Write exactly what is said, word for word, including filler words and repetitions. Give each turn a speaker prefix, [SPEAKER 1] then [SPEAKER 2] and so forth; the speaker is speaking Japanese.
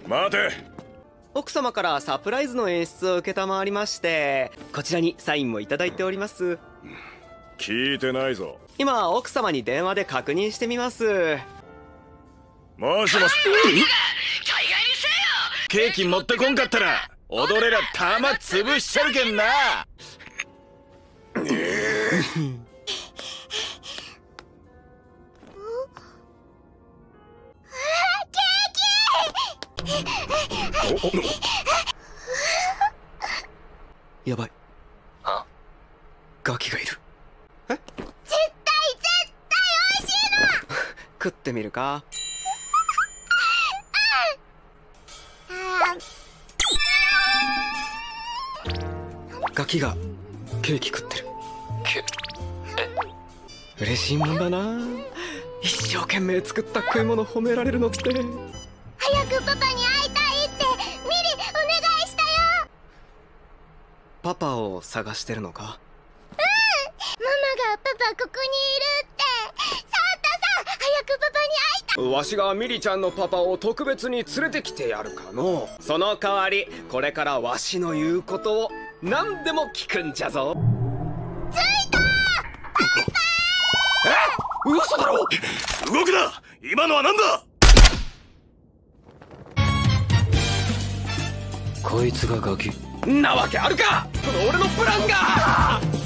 [SPEAKER 1] 待て。
[SPEAKER 2] 奥様からサプライズの演出を承りまして、こちらにサインもいただいております。
[SPEAKER 1] 聞いてないぞ。
[SPEAKER 2] 今奥様に電話で確認してみます。
[SPEAKER 1] もしもし。ケーキ持ってこんかったら踊れら玉潰しちゃるけんな。
[SPEAKER 2] やばい。
[SPEAKER 3] あ、
[SPEAKER 2] ガキがいる。え？
[SPEAKER 4] 絶対絶対美味しいの。
[SPEAKER 2] 食ってみるか？ガキがケーキ食ってる。
[SPEAKER 3] け、え、
[SPEAKER 2] 嬉しいもんだな。一生懸命作った食い物褒められるのって。
[SPEAKER 4] 早くパパに会いたいってミリお願いしたよ。
[SPEAKER 2] パパを探してるのか？
[SPEAKER 4] うん、ママがパパここにいるって。サンタさん、早くパパに会いたい。
[SPEAKER 2] わしがミリちゃんのパパを特別に連れてきてやるかの。その代わりこれからわしの言うことを何でも聞くんじゃぞ。
[SPEAKER 4] 着いた。
[SPEAKER 1] え？嘘だろ。動くな。今のは何だ。
[SPEAKER 3] こいつがガキ
[SPEAKER 2] なわけあるか。この俺のプランが。